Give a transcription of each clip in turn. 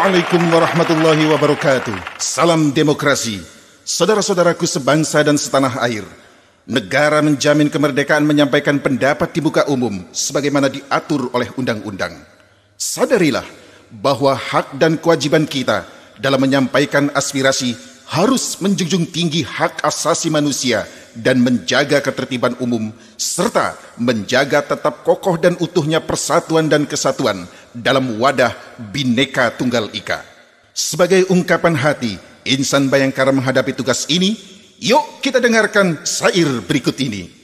Assalamualaikum warahmatullahi wabarakatuh. Salam demokrasi. Saudara-saudaraku sebangsa dan setanah air, negara menjamin kemerdekaan menyampaikan pendapat di muka umum sebagaimana diatur oleh undang-undang. Sadarilah bahwa hak dan kewajiban kita dalam menyampaikan aspirasi harus menjunjung tinggi hak asasi manusia dan menjaga ketertiban umum serta menjaga tetap kokoh dan utuhnya persatuan dan kesatuan dalam wadah Bhinneka Tunggal Ika. Sebagai ungkapan hati insan Bayangkara menghadapi tugas ini, yuk kita dengarkan syair berikut ini.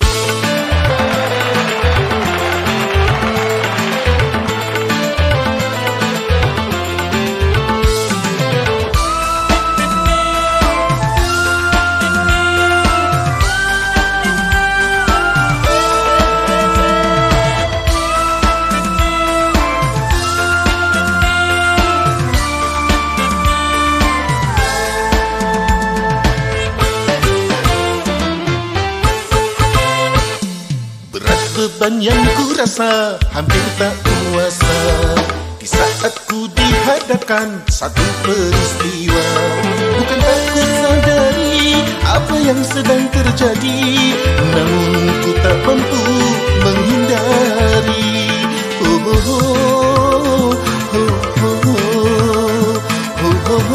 Beban yang ku rasa hampir tak kuasa di saat ku dihadapkan satu peristiwa. Bukan tak ku sadari apa yang sedang terjadi, namun ku tak mampu menghindari. Oh, oh, oh, oh, oh, oh, oh,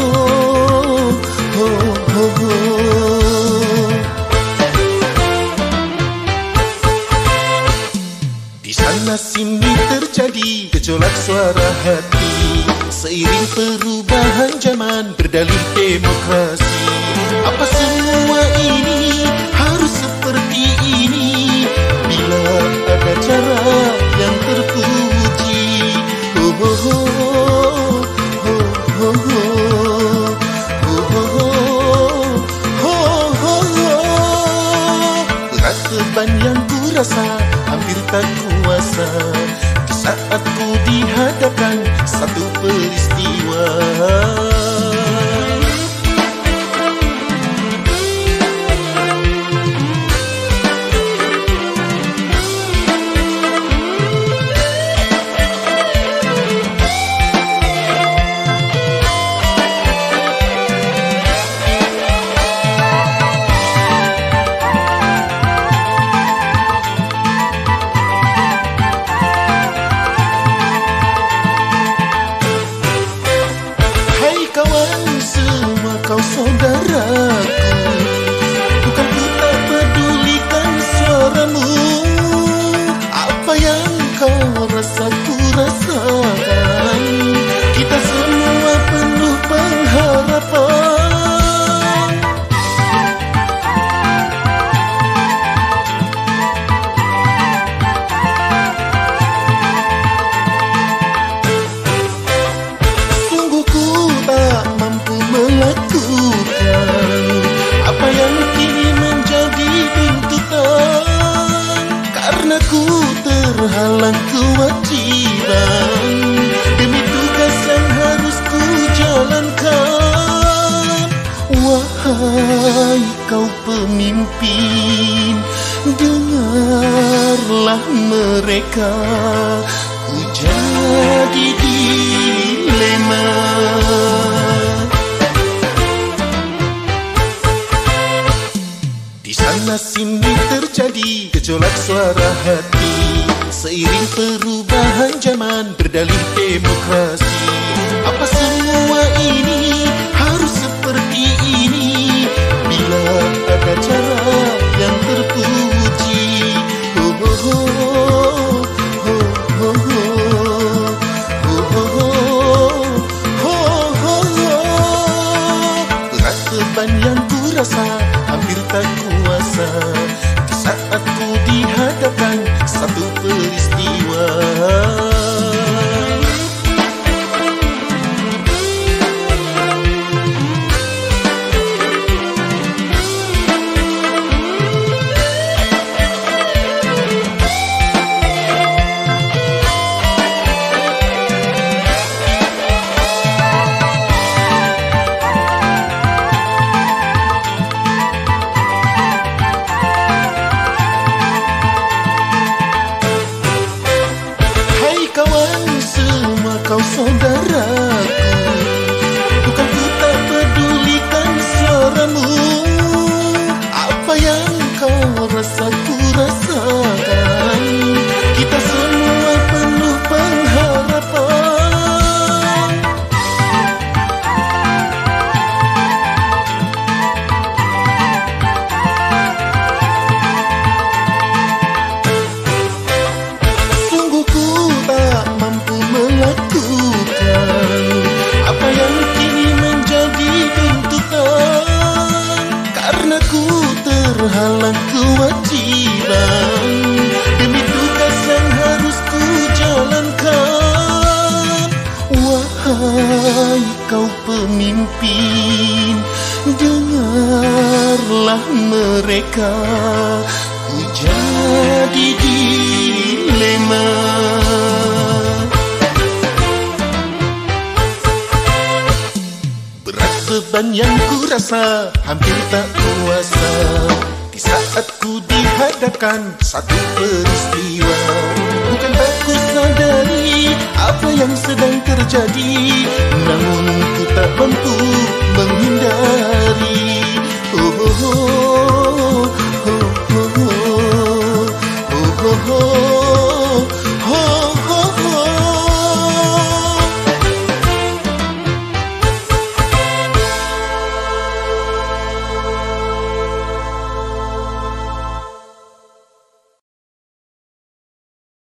oh, oh, oh. Sana sini terjadi gejolak suara hati seiring perubahan zaman berdalih demokrasi. Apa semua ini harus seperti ini bila ada cara yang terpuji? Oh, oh, oh, oh, oh, oh, oh, oh, oh. Berat beban yang ku rasa hampir tak kuasa di saat ku dihadapkan satu peristiwa. Kau saudaraku, bukan ku tak pedulikan suaramu. Apa yang kau rasa ku rasakan. Kita semua penuh pengharapan. Sungguh ku tak mampu melakukan apa yang kini menjadi tuntutan, karena ku terhalang kewajiban demi tugas yang harus ku jalankan. Wahai kau pemimpin, dengarlah mereka, ku jadi dilema. Sana sini terjadi gejolak suara hati seiring perubahan zaman berdalih demokrasi. Apa semua ini harus seperti ini bila ada cara yang terpuji? Oh, oh, oh, oh, oh, oh, oh, oh, oh, oh. Berat beban yang ku rasa hampir tak kuasa di saat ku dihadapkan satu peristiwa. Kau saudaraku, ketika ku jadi dilema. Berat beban yang ku rasa hampir tak kuasa di saat ku dihadapkan satu peristiwa. Bukan tak ku sadari apa yang sedang terjadi, namun ku tak mampu menghindari. Oh, oh, oh, oh, oh, oh, oh, oh, oh.